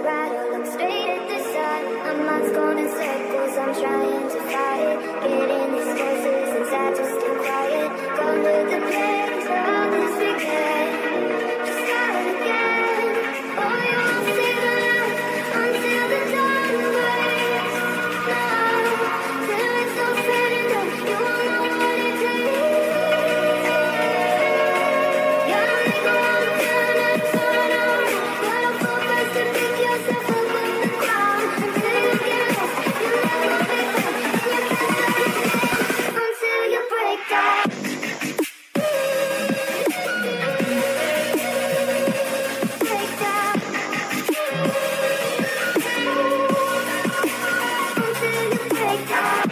rattle, look straight at the sun. My mind's going in circles, I'm trying to fight it. Getting these voices inside to stay quiet. Go to the place where all this began. Just start again. Oh, you won't see the light until the dawn breaks. No, till it's all said and done, you won't know what it takes. Gotta make a wrong turn and turn around. Gotta fall first to pick yourself up off the ground. Until you get lost, you'll never be found. And you can't let it down until you break down. Break down. Until you break down.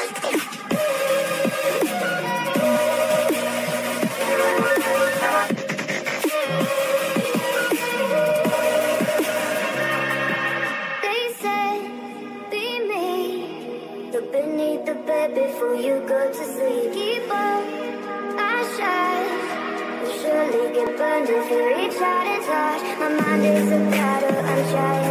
They said, be me. Look beneath the bed before you go to sleep. Keep up, I shine. You'll surely get burned if you reach out and touch. My mind is a battle, I'm trying